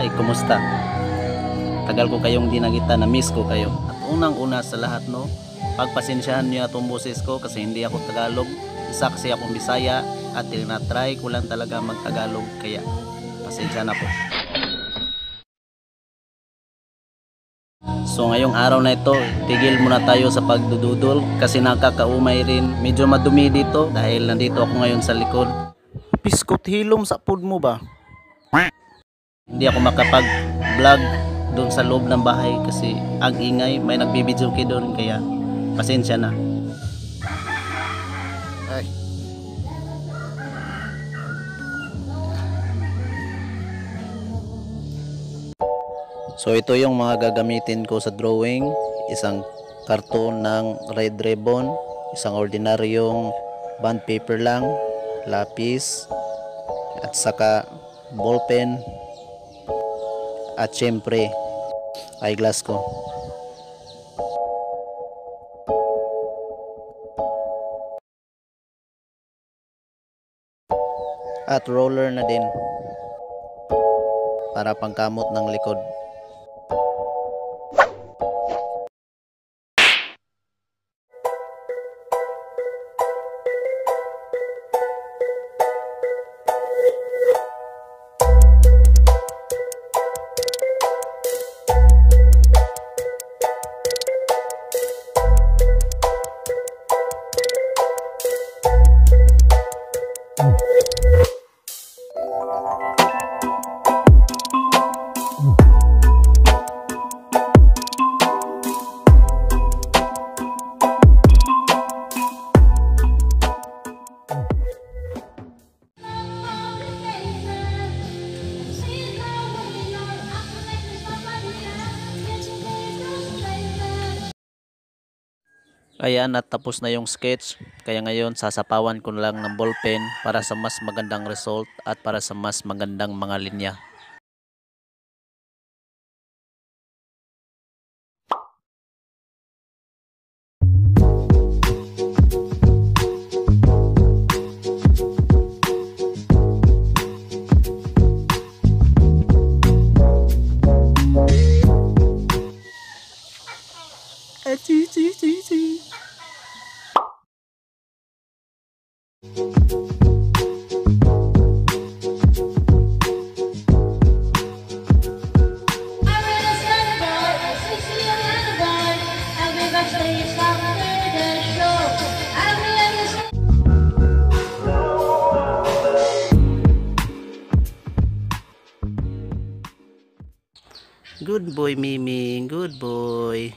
Hi, kumusta? Tagal ko kayong di nakita, na-miss ko kayo. At unang-una sa lahat, no, pagpasensyahan niyo atong boses ko kasi hindi ako Tagalog. Isa kasi akong Bisaya at tinatry ko lang talaga mag-Tagalog, kaya pasensya na po. So ngayong araw na ito, tigil muna tayo sa pagdududol kasi nakakaumay rin. Medyo madumi dito dahil nandito ako ngayon sa likod. Piskot hilom sa pod mo ba? Hindi ako makapag-vlog doon sa loob ng bahay kasi ang ingay, may nagbibidyoke doon, kaya pasensya na. Ay. So ito yung mga gagamitin ko sa drawing. Isang karton ng red ribbon, isang ordinaryong bond paper lang, lapis, at saka ballpen, at syempre eyeglass ko. At roller na din para pangkamot ng likod. Ayan, at tapos na yung sketch. Kaya ngayon sasapawan ko lang ng ballpen para sa mas magandang result at para sa mas magandang mga linya. Good boy, Mimi. Good boy.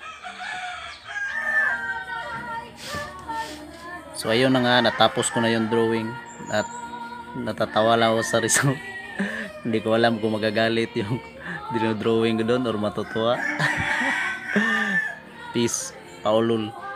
So ayun na nga, natapos ko na yung drawing at natatawa lang ako sa result. Hindi ko alam kung magagalit yung dinodrawing ko doon or matutuwa. Peace. Paulul.